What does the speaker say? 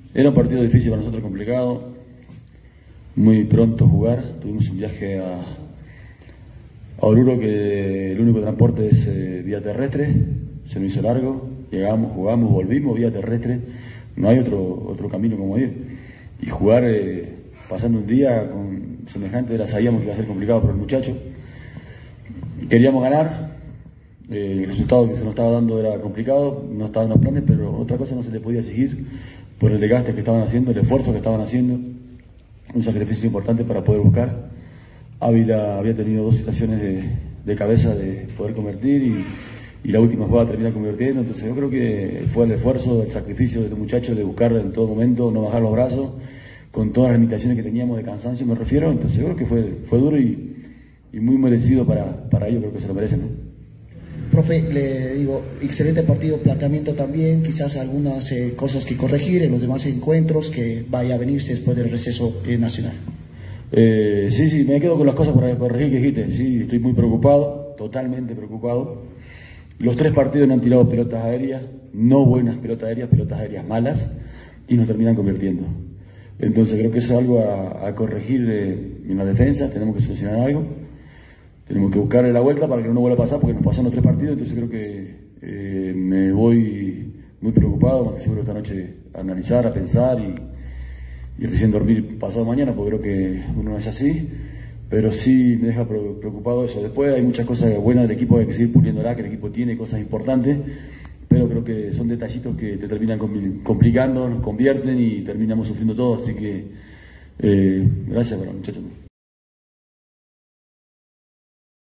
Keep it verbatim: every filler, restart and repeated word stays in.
Era un partido difícil para nosotros, complicado, muy pronto jugar. Tuvimos un viaje a, a Oruro que el único transporte es eh, vía terrestre, se nos hizo largo, llegamos, jugamos, volvimos vía terrestre, no hay otro, otro camino como ir. Y jugar eh, pasando un día con semejante, la sabíamos que iba a ser complicado para el muchacho. Queríamos ganar, eh, el resultado que se nos estaba dando era complicado, no estaban los planes, pero otra cosa no se le podía exigir por el desgaste que estaban haciendo, el esfuerzo que estaban haciendo, un sacrificio importante para poder buscar. Ávila había tenido dos situaciones de, de cabeza de poder convertir y, y la última jugada termina convirtiendo, entonces yo creo que fue el esfuerzo, el sacrificio de este muchacho de buscar en todo momento, no bajar los brazos, con todas las limitaciones que teníamos de cansancio me refiero, entonces yo creo que fue, fue duro y, y muy merecido para, para ellos, creo que se lo merecen, ¿no? Profe, le digo, excelente partido, planteamiento también, quizás algunas eh, cosas que corregir en los demás encuentros que vaya a venirse después del receso eh, nacional. Eh, sí, sí, me quedo con las cosas por corregir que dijiste, sí, estoy muy preocupado, totalmente preocupado. Los tres partidos no han tirado pelotas aéreas, no buenas pelotas aéreas, pelotas aéreas malas, y nos terminan convirtiendo. Entonces creo que eso es algo a, a corregir eh, en la defensa, tenemos que solucionar algo. Tenemos que buscarle la vuelta para que no nos vuelva a pasar, porque nos pasaron los tres partidos, entonces creo que eh, me voy muy preocupado, más que seguro esta noche a analizar, a pensar y, y recién dormir pasado mañana, porque creo que uno no es así, pero sí me deja preocupado eso. Después hay muchas cosas buenas del equipo, hay que seguir puliéndola, que el equipo tiene cosas importantes, pero creo que son detallitos que te terminan complicando, nos convierten y terminamos sufriendo todo, así que eh, gracias para los muchachos.